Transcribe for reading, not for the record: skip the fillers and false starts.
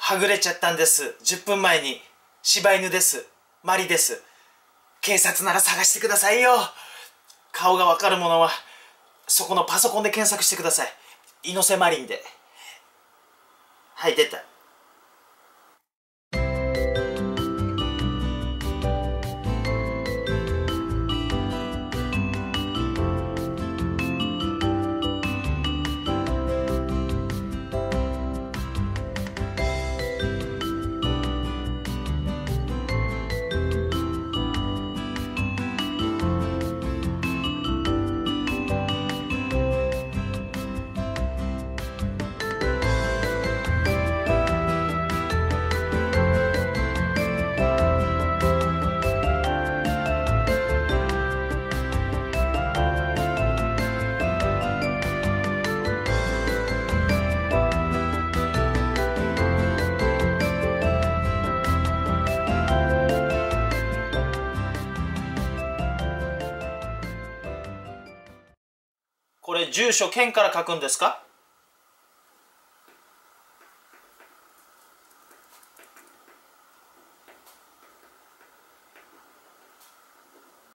はぐれちゃったんです。10分前に。柴犬です。マリです。警察なら探してくださいよ。顔がわかるものはそこのパソコンで検索してください。猪瀬マリンで。はい、出た。これ住所県から書くんですか？